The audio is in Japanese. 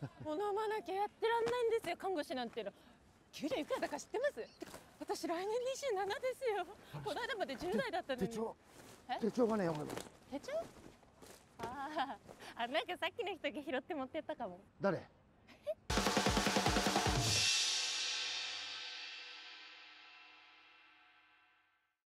もう飲まなきゃやってらんないんですよ、看護師なんての。給料いくらだか知ってます？てか私来年27ですよ。この間まで10代だったのに。 手帳がね、 手帳？ああ、なんかさっきの人が拾って持ってったかも。 誰？